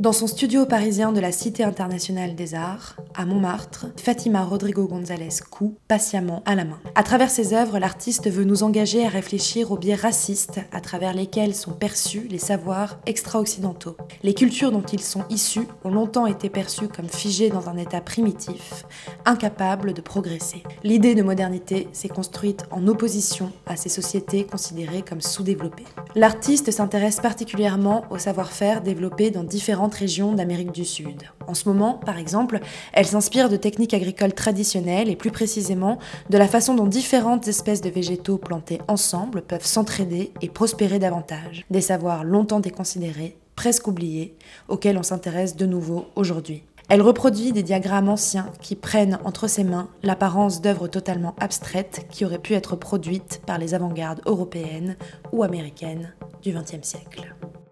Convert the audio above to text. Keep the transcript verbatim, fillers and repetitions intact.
Dans son studio parisien de la Cité internationale des arts, à Montmartre, Fátima Rodrigo González coud patiemment à la main. À travers ses œuvres, l'artiste veut nous engager à réfléchir aux biais racistes à travers lesquels sont perçus les savoirs extra-occidentaux. Les cultures dont ils sont issus ont longtemps été perçues comme figées dans un état primitif, incapables de progresser. L'idée de modernité s'est construite en opposition à ces sociétés considérées comme sous-développées. L'artiste s'intéresse particulièrement au savoir-faire développé dans différentes régions d'Amérique du Sud. En ce moment, par exemple, elle s'inspire de techniques agricoles traditionnelles et plus précisément de la façon dont différentes espèces de végétaux plantés ensemble peuvent s'entraider et prospérer davantage. Des savoirs longtemps déconsidérés, presque oubliés, auxquels on s'intéresse de nouveau aujourd'hui. Elle reproduit des diagrammes anciens qui prennent entre ses mains l'apparence d'œuvres totalement abstraites qui auraient pu être produites par les avant-gardes européennes ou américaines du vingtième siècle.